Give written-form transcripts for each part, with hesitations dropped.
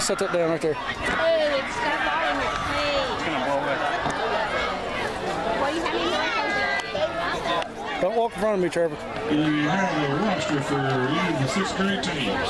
just set that down right there. Oh, it's got ball in it. Hey. It's gonna blow away. Well, you have any more? Don't walk in front of me, Trevor. There you have the roster for each of the 6th grade teams.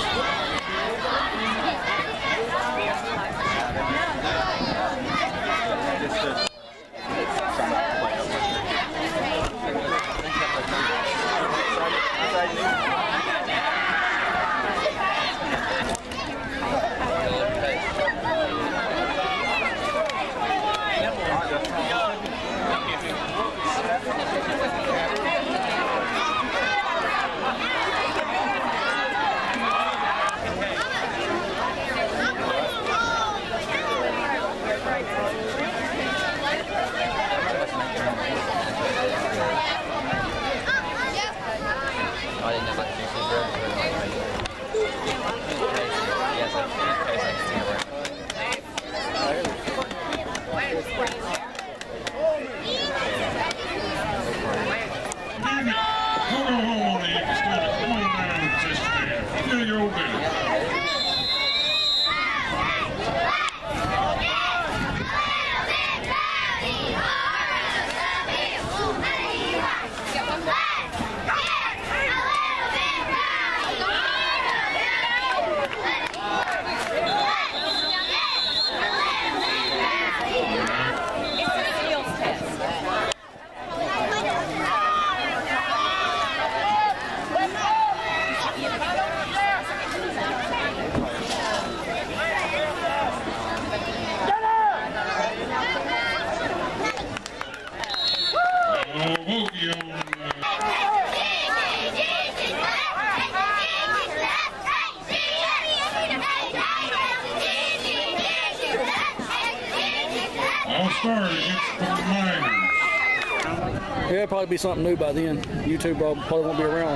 Yeah, it'll probably be something new by then. YouTube probably won't be around.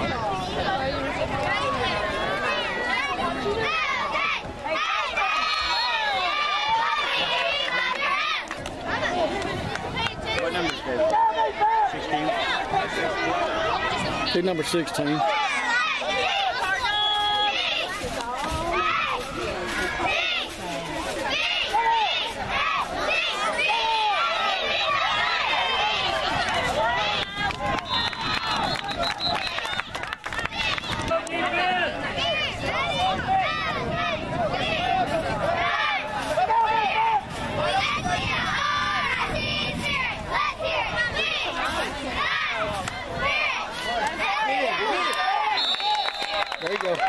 What number is that? 16? Big number 16. There you go.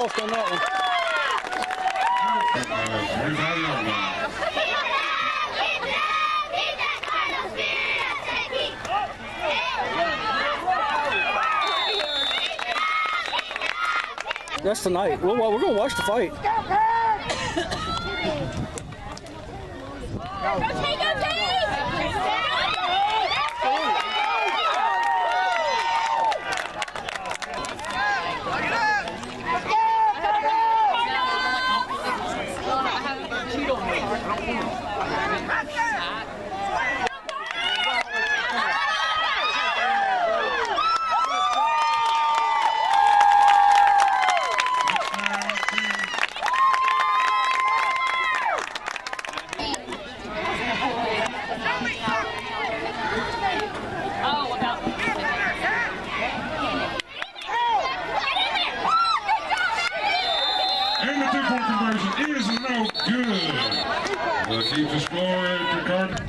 lost on that one. 25-yard line. That's tonight. We're going to watch the fight. And the two-point conversion is no good. We'll keep the score at the Cardinals.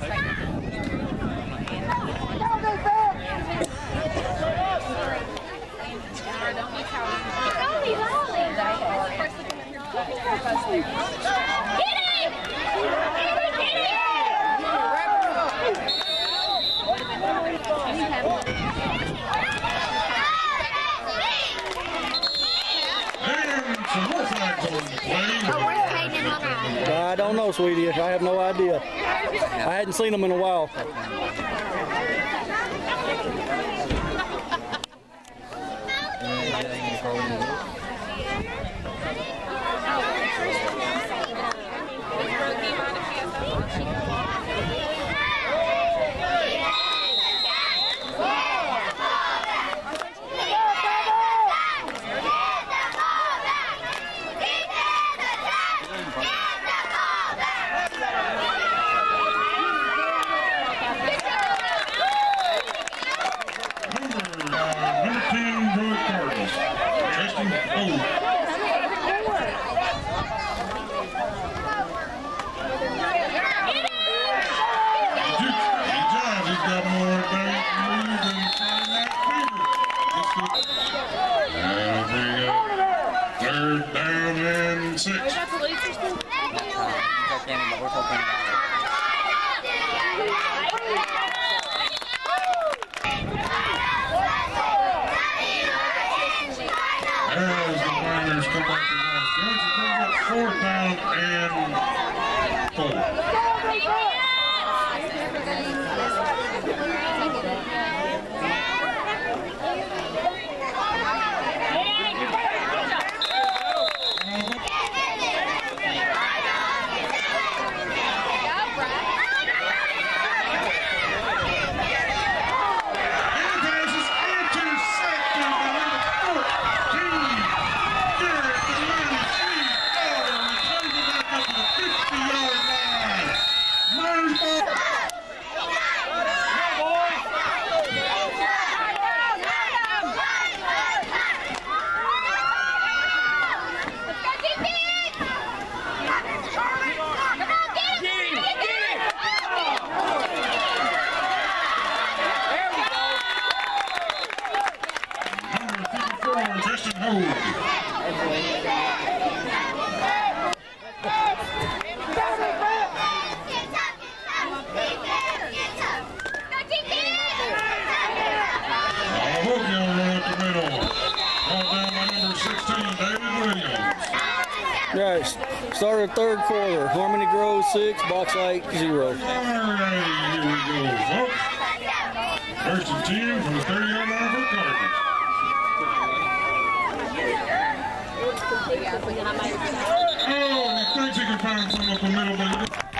I don't know, sweetie. I have no idea. I hadn't seen them in a while. Third down and 6. As the Miners come back to Los Angeles, 4th down and 4. Right, started third quarter. Harmony Grove 6, Bauxite 0. All right, here we go, folks. 1st and 10 from the 30-yard line for Cardinals. Oh, he thinks he can find some up the middle, but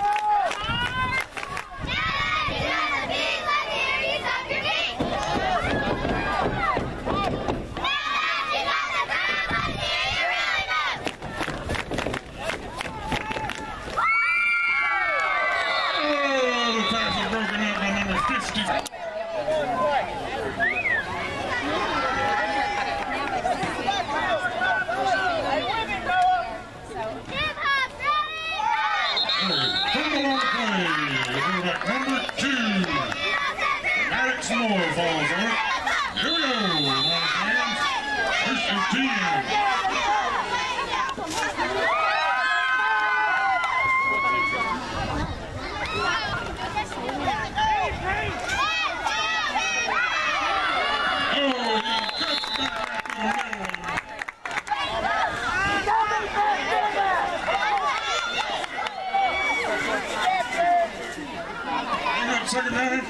more falls on it. Here we go, my friends. 1st and 10.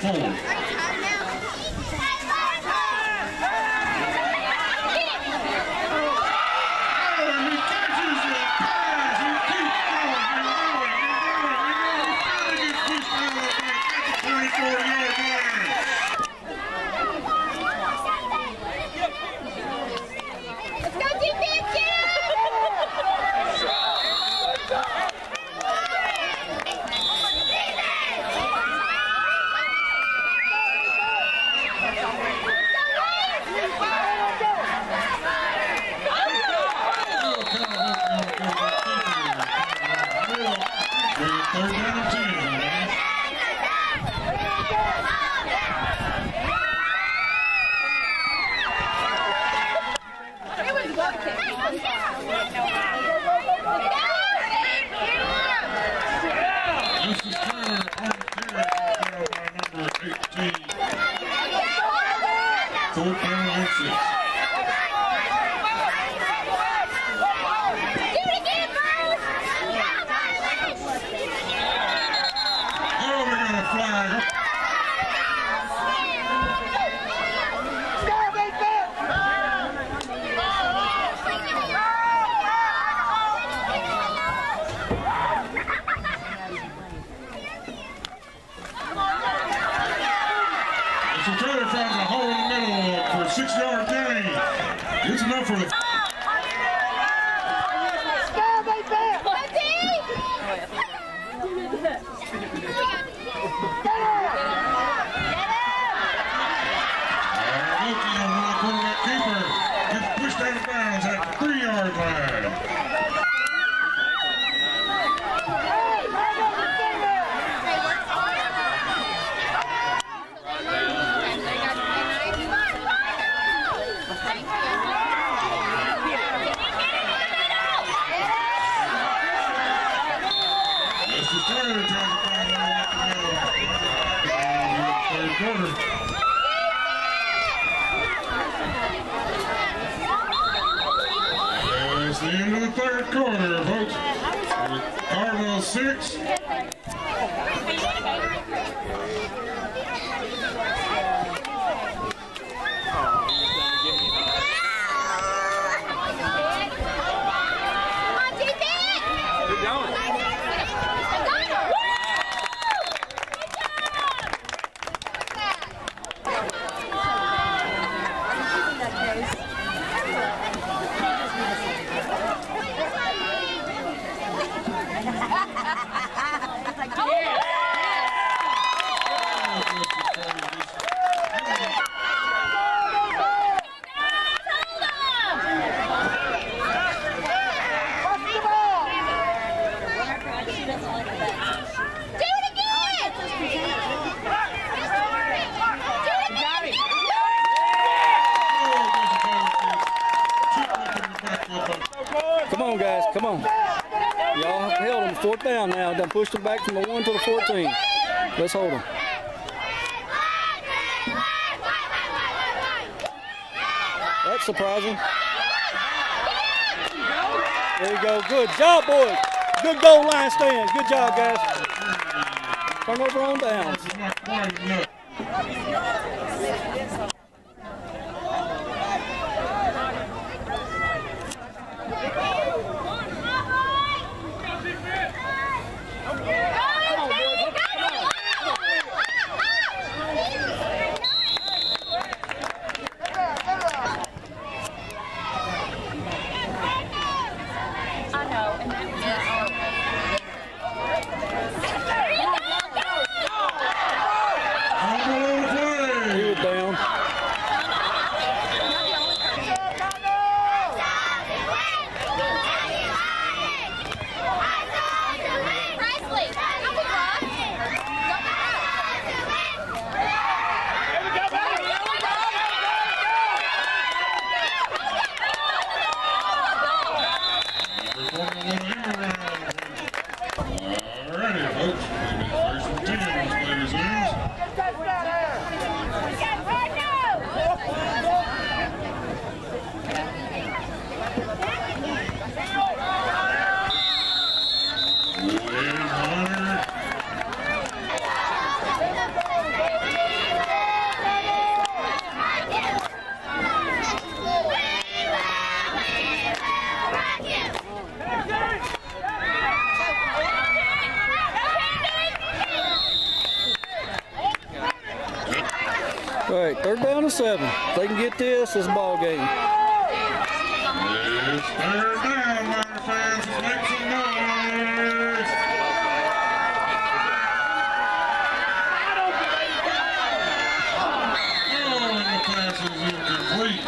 4. That's the end of the third quarter, folks. Cardinals 6. Come on, guys, come on. Y'all held them 4th down now. Done pushed them back from the 1 to the 14. Let's hold them. That's surprising. There you go. Good job, boys. Good goal line stand. Good job, guys. Turnover on downs. He was down. Third down and 7. If they can get this, it's a ball game. It's third down, Niner fans. Make some noise. Oh, and the pass is incomplete.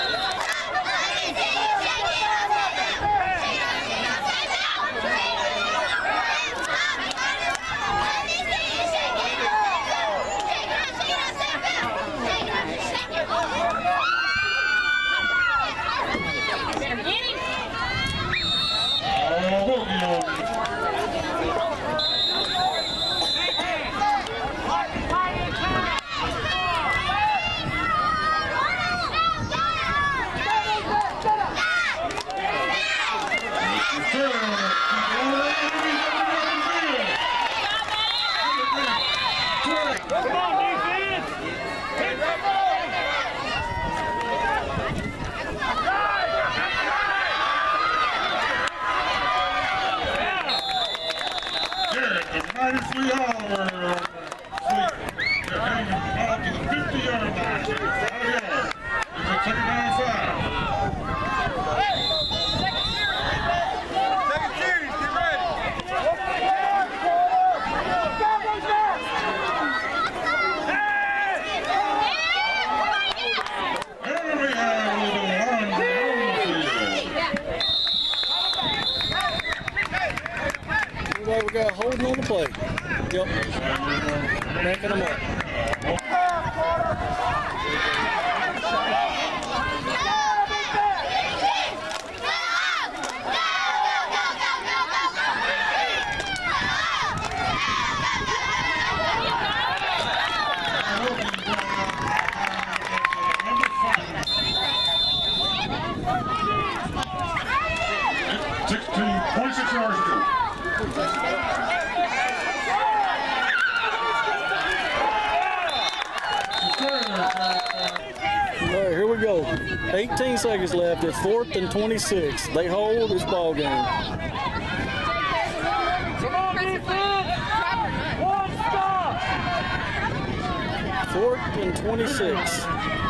We got holding on the play. Yep. Backing them up. All right, here we go. 18 seconds left. It's 4th and 26. They hold. It's ball game. Come on, defense! One stop! 4th and 26.